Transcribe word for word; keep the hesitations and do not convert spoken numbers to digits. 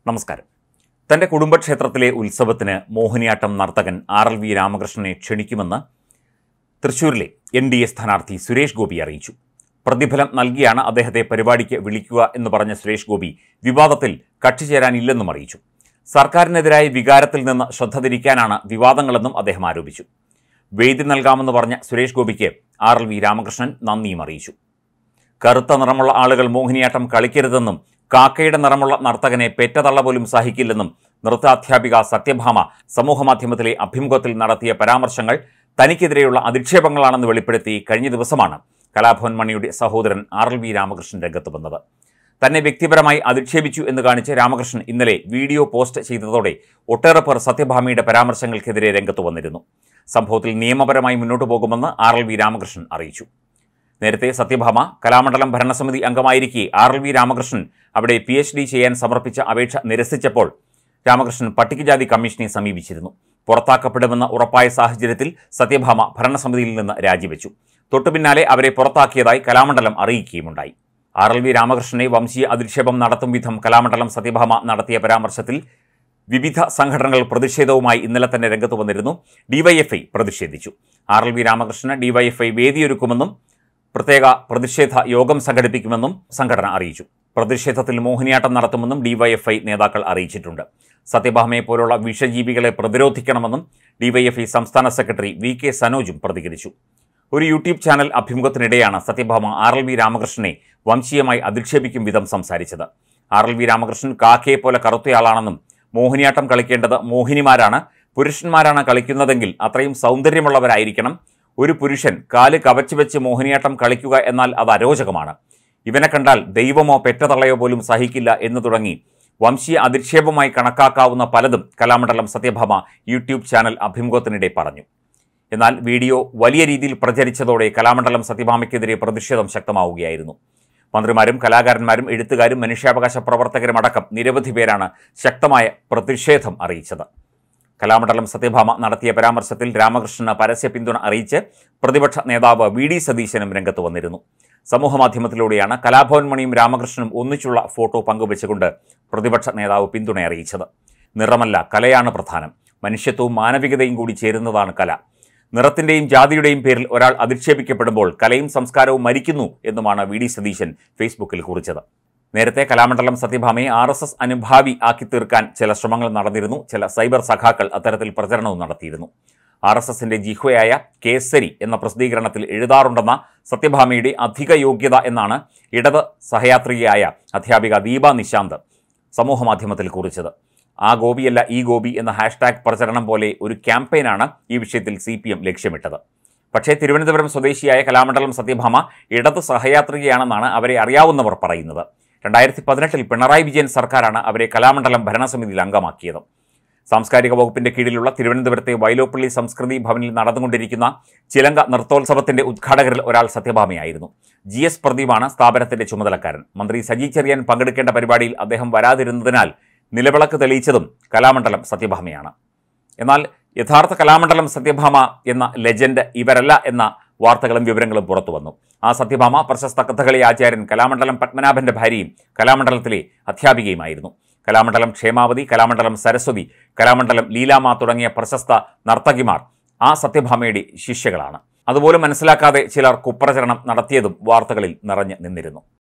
നമസ്കാരം. തന്റെ കുടുംബക്ഷേത്രത്തിലെ ഉത്സവത്തിന് മോഹിനിയാട്ടം നർത്തകൻ ആർ എൽ വി രാമകൃഷ്ണനെ ക്ഷണിക്കുമെന്ന് തൃശൂരിലെ എൻ ഡി എ സ്ഥാനാർത്ഥി സുരേഷ് ഗോപി അറിയിച്ചു. പ്രതിഫലം നൽകിയാണ് അദ്ദേഹത്തെ പരിപാടിക്ക് വിളിക്കുക എന്ന് പറഞ്ഞ സുരേഷ് ഗോപി വിവാദത്തിൽ കക്ഷി ചേരാനില്ലെന്നും അറിയിച്ചു. സർക്കാരിനെതിരായ വികാരത്തിൽ നിന്ന് ശ്രദ്ധ തിരിക്കാനാണ് വിവാദങ്ങളെന്നും അദ്ദേഹം ആരോപിച്ചു. വേദി നൽകാമെന്ന് പറഞ്ഞ സുരേഷ് ഗോപിക്ക് ആർ എൽ വി രാമകൃഷ്ണൻ നന്ദിയും അറിയിച്ചു. കറുത്ത നിറമുള്ള ആളുകൾ മോഹിനിയാട്ടം കളിക്കരുതെന്നും കാക്കയുടെ നിറമുള്ള നർത്തകനെ പെറ്റതള്ള പോലും സഹിക്കില്ലെന്നും നൃത്താധ്യാപിക സത്യഭാമ സമൂഹമാധ്യമത്തിലെ അഭിമുഖത്തിൽ നടത്തിയ പരാമർശങ്ങൾ തനിക്കെതിരെയുള്ള അധിക്ഷേപങ്ങളാണെന്ന് വെളിപ്പെടുത്തി കഴിഞ്ഞ ദിവസമാണ് കലാഭവൻ മണിയുടെ സഹോദരൻ ആർ എൽ വി രാമകൃഷ്ണൻ രംഗത്ത് വന്നത്. തന്നെ വ്യക്തിപരമായി അധിക്ഷേപിച്ചു എന്ന് കാണിച്ച് രാമകൃഷ്ണൻ ഇന്നലെ വീഡിയോ പോസ്റ്റ് ചെയ്തതോടെ ഒട്ടേറെ പേർ സത്യഭാമയുടെ പരാമർശങ്ങൾക്കെതിരെ രംഗത്ത് വന്നിരുന്നു. സംഭവത്തിൽ നിയമപരമായി മുന്നോട്ടു പോകുമെന്ന് ആർ എൽ വി രാമകൃഷ്ണൻ അറിയിച്ചു. നേരത്തെ സത്യഭാമ കലാമണ്ഡലം ഭരണസമിതി അംഗമായിരിക്കെ ആർ എൽ വി രാമകൃഷ്ണൻ അവിടെ പി എച്ച് ഡി ചെയ്യാൻ സമർപ്പിച്ച അപേക്ഷ നിരസിച്ചപ്പോൾ രാമകൃഷ്ണൻ പട്ടികജാതി കമ്മീഷനെ സമീപിച്ചിരുന്നു. പുറത്താക്കപ്പെടുമെന്ന് ഉറപ്പായ സാഹചര്യത്തിൽ സത്യഭാമ ഭരണസമിതിയിൽ നിന്ന് രാജിവെച്ചു. തൊട്ടുപിന്നാലെ അവരെ പുറത്താക്കിയതായി കലാമണ്ഡലം അറിയിക്കുകയുമുണ്ടായി. ആർ എൽ വി രാമകൃഷ്ണനെ വംശീയ അധിക്ഷേപം നടത്തും വിധം കലാമണ്ഡലം സത്യഭാമ നടത്തിയ പരാമർശത്തിൽ വിവിധ സംഘടനകൾ പ്രതിഷേധവുമായി ഇന്നലെ തന്നെ രംഗത്ത് വന്നിരുന്നു. ഡിവൈഎഫ്ഐ പ്രതിഷേധിച്ചു. ആർ എൽ വി രാമകൃഷ്ണന് ഡിവൈഎഫ്ഐ വേദിയൊരുക്കുമെന്നും പ്രത്യേക പ്രതിഷേധ യോഗം സംഘടിപ്പിക്കുമെന്നും സംഘടന അറിയിച്ചു. പ്രതിഷേധത്തിൽ മോഹിനിയാട്ടം നടത്തുമെന്നും ഡിവൈഎഫ്ഐ നേതാക്കൾ അറിയിച്ചിട്ടുണ്ട്. സത്യഭാമയെ പോലുള്ള വിഷജീവികളെ പ്രതിരോധിക്കണമെന്നും ഡിവൈഎഫ്ഐ സംസ്ഥാന സെക്രട്ടറി വി കെ സനോജും പ്രതികരിച്ചു. ഒരു യൂട്യൂബ് ചാനൽ അഭിമുഖത്തിനിടെയാണ് സത്യഭാമ ആർ എൽ വി രാമകൃഷ്ണനെ വംശീയമായി അധിക്ഷേപിക്കും വിധം സംസാരിച്ചത്. ആർ എൽ വി രാമകൃഷ്ണൻ കാക്കയെ പോലെ കറുത്തയാളാണെന്നും മോഹിനിയാട്ടം കളിക്കേണ്ടത് മോഹിനിമാരാണ്, പുരുഷന്മാരാണ് കളിക്കുന്നതെങ്കിൽ അത്രയും സൗന്ദര്യമുള്ളവരായിരിക്കണം. ഒരു പുരുഷൻ കാല് കവച്ചു വെച്ച് മോഹിനിയാട്ടം കളിക്കുക എന്നാൽ അത് അരോചകമാണ്. ഇവനെ കണ്ടാൽ ദൈവമോ പെറ്റതള്ളയോ പോലും സഹിക്കില്ല എന്ന് തുടങ്ങി വംശീയ അധിക്ഷേപമായി കണക്കാക്കാവുന്ന പലതും കലാമണ്ഡലം സത്യഭാമ യൂട്യൂബ് ചാനൽ അഭിമുഖത്തിനിടെ പറഞ്ഞു. എന്നാൽ വീഡിയോ വലിയ രീതിയിൽ പ്രചരിച്ചതോടെ കലാമണ്ഡലം സത്യഭാമയ്ക്കെതിരെ പ്രതിഷേധം ശക്തമാവുകയായിരുന്നു. മന്ത്രിമാരും കലാകാരന്മാരും എഴുത്തുകാരും മനുഷ്യാവകാശ പ്രവർത്തകരുമടക്കം നിരവധി പേരാണ് ശക്തമായ പ്രതിഷേധം അറിയിച്ചത്. കലാമണ്ഡലം സത്യഭാമ നടത്തിയ പരാമർശത്തിൽ രാമകൃഷ്ണന് പരസ്യ പിന്തുണ അറിയിച്ച് പ്രതിപക്ഷ നേതാവ് വി ഡി സതീശനും രംഗത്ത് വന്നിരുന്നു. സമൂഹമാധ്യമത്തിലൂടെയാണ് കലാഭവൻ മണിയും രാമകൃഷ്ണനും ഒന്നിച്ചുള്ള ഫോട്ടോ പങ്കുവച്ചുകൊണ്ട് പ്രതിപക്ഷ നേതാവ് പിന്തുണ അറിയിച്ചത്. നിറമല്ല, കലയാണ് പ്രധാനം. മനുഷ്യത്വവും മാനവികതയും കൂടി ചേരുന്നതാണ് കല. നിറത്തിൻ്റെയും ജാതിയുടെയും പേരിൽ ഒരാൾ അധിക്ഷേപിക്കപ്പെടുമ്പോൾ കലയും സംസ്കാരവും മരിക്കുന്നു എന്നുമാണ് വി ഡി സതീശൻ ഫേസ്ബുക്കിൽ കുറിച്ചത്. നേരത്തെ കലാമണ്ഡലം സത്യഭാമയെ ആർ എസ് എസ് അനുഭാവി ആക്കി തീർക്കാൻ ചില ശ്രമങ്ങൾ നടന്നിരുന്നു. ചില സൈബർ സഖാക്കൾ അത്തരത്തിൽ പ്രചരണവും നടത്തിയിരുന്നു. ആർ എസ് എസിന്റെ ജിഹ്വയായ കേസരി എന്ന പ്രസിദ്ധീകരണത്തിൽ എഴുതാറുണ്ടെന്ന സത്യഭാമയുടെ അധിക യോഗ്യത എന്നാണ് ഇടത് സഹയാത്രികയായ അധ്യാപിക ദീപ നിശാന്ത് സമൂഹമാധ്യമത്തിൽ കുറിച്ചത്. ആ ഗോപിയല്ല ഈ ഗോപി എന്ന ഹാഷ്ടാഗ് പ്രചരണം പോലെ ഒരു ക്യാമ്പയിനാണ് ഈ വിഷയത്തിൽ സി പി എം ലക്ഷ്യമിട്ടത്. പക്ഷേ തിരുവനന്തപുരം സ്വദേശിയായ കലാമണ്ഡലം സത്യഭാമ ഇടത് സഹയാത്രികയാണെന്നാണ് അവരെ അറിയാവുന്നവർ പറയുന്നത്. രണ്ടായിരത്തി പതിനെട്ടിൽ പിണറായി വിജയൻ സർക്കാരാണ് അവരെ കലാമണ്ഡലം ഭരണസമിതിയിൽ അംഗമാക്കിയത്. സാംസ്കാരിക വകുപ്പിന്റെ കീഴിലുള്ള തിരുവനന്തപുരത്തെ വൈലോപ്പള്ളി സംസ്കൃതി ഭവനിൽ നടന്നുകൊണ്ടിരിക്കുന്ന ചിലങ്ക നൃത്തോത്സവത്തിന്റെ ഉദ്ഘാടകരിൽ ഒരാൾ സത്യഭാമയായിരുന്നു. ജി എസ് പ്രദീപാണ് സ്ഥാപനത്തിന്റെ ചുമതലക്കാരൻ. മന്ത്രി സജി ചെറിയാൻ പങ്കെടുക്കേണ്ട പരിപാടിയിൽ അദ്ദേഹം വരാതിരുന്നതിനാൽ നിലവിളക്ക് തെളിയിച്ചതും കലാമണ്ഡലം സത്യഭാമയാണ്. എന്നാൽ യഥാർത്ഥ കലാമണ്ഡലം സത്യഭാമ എന്ന ലെജൻഡ് ഇവരല്ല എന്ന വാർത്തകളും വിവരങ്ങളും പുറത്തു വന്നു. ആ സത്യഭാമ പ്രശസ്ത കഥകളി ആചാര്യൻ കലാമണ്ഡലം പത്മനാഭന്റെ ഭാര്യയും കലാമണ്ഡലത്തിലെ അധ്യാപികയുമായിരുന്നു. കലാമണ്ഡലം ക്ഷേമാവതി, കലാമണ്ഡലം സരസ്വതി, കലാമണ്ഡലം ലീലാമ തുടങ്ങിയ പ്രശസ്ത നർത്തകിമാർ ആ സത്യഭാമയുടെ ശിഷ്യകളാണ്. അതുപോലും മനസ്സിലാക്കാതെ ചിലർ കുപ്രചരണം നടത്തിയതും വാർത്തകളിൽ നിറഞ്ഞു നിന്നിരുന്നു.